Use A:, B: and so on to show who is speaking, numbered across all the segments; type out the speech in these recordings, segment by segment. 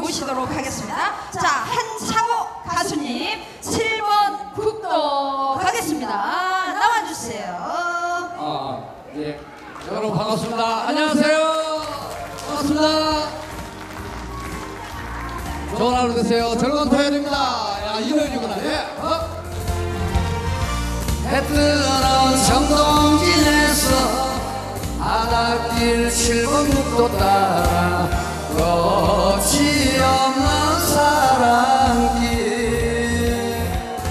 A: 모시도록 하겠습니다. 자, 한창호 가수님 7번 국도 가겠습니다. 나와주세요.
B: 네. 여러분 반갑습니다. 안녕하세요. 반갑습니다. 좋은 하루 되세요. 즐거운 토요일입니다. 야, 일요일이구나. 예. 해 뜨는 정동진에서 바닷길 7번 국도 따라 끝이 없는 사랑길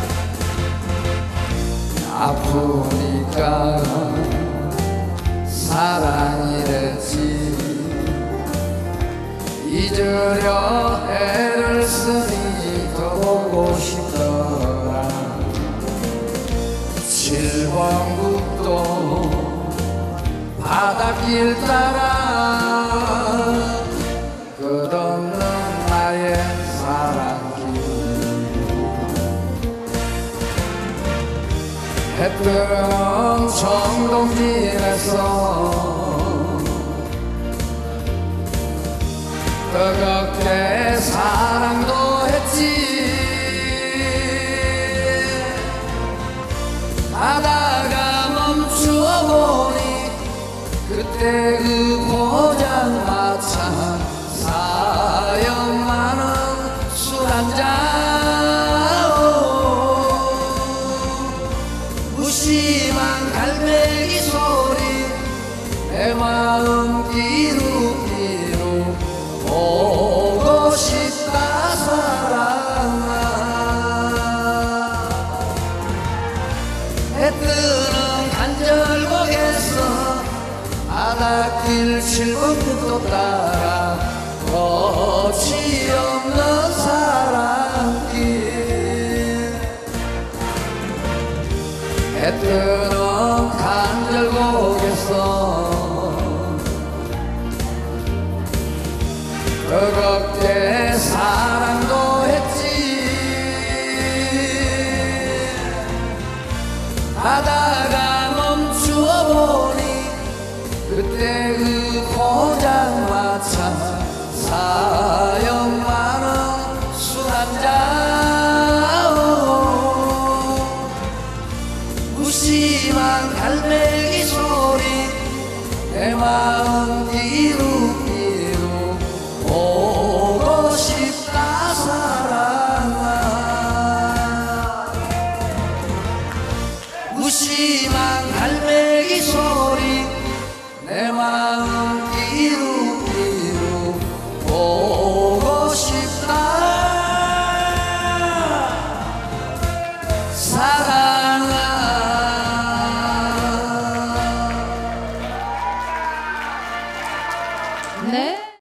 B: 아프니까 사랑이랬지 잊으려 애를 쓰니 더 보고 싶더라 7번 국도 바닷길 따라 끝없는 나의 사랑길 해 뜨는 정동진에서 뜨겁게 사랑도 했지 가다가 멈추어 보니 그때 그 포장마차 사연 많은 술 한잔 무심한 갈매기 소리 내 마음 기룩기룩 보고 싶다 사랑아 해 뜨는 간절곡에서 바닷길 7번 국도 따라 끝이 없는 사랑길 해 뜨는 간절곡에서 뜨겁게 사랑도 했지 하다가 멈추어 보니 그때 그 포장마차